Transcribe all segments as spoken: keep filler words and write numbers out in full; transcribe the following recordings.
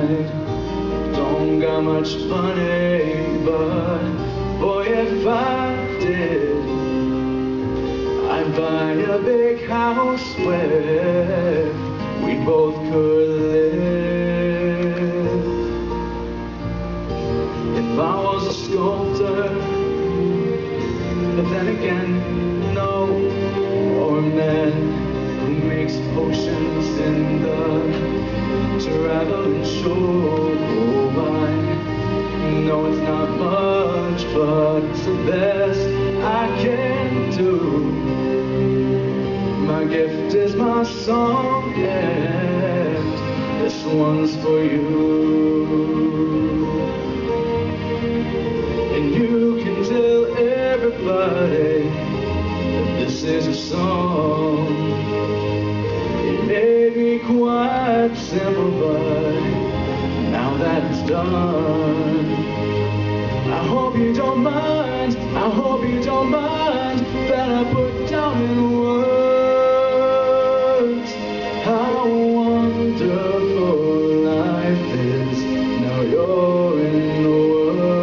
side. Don't got much money, but boy, if I did, I'd buy a big house where we both could live. If I was a sculptor, but then again, no, or a man who makes potions in the traveling show. I know it's not much, but it's the best I can do. My gift is my song, and this one's for you. And you can tell everybody that this is a song. It may be quite simple, but now that it's done, I hope you don't mind, I hope you don't mind that I put down in words how wonderful life is. Now you're in the world.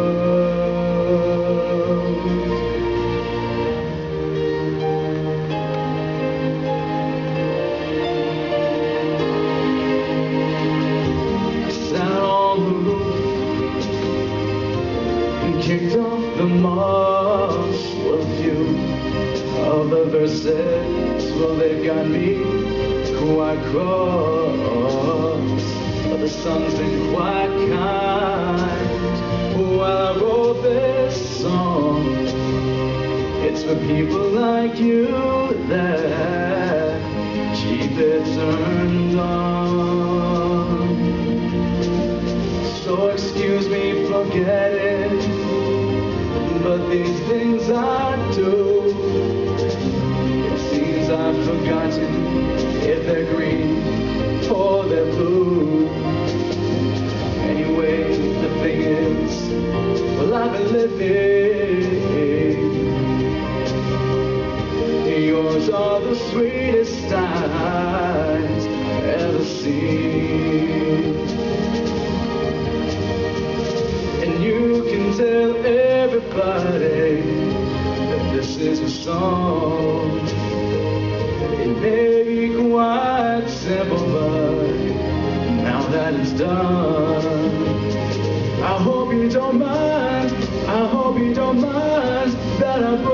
I sat on the roof and kicked off the moss. Well, a few of the verses, well, they've got me quite cross, but the sun's been quite kind while I wrote this song. It's for people like you that keep it turned on. So excuse me for getting, but these things I do, it seems I've forgotten if they're green or they're blue. Anyway, the thing is, well, I've been living. Yours are the sweetest eyes ever seen. And you can tell everybody that this is a song. It may be quite simple, but now that it's done, I hope you don't mind, I hope you don't mind that I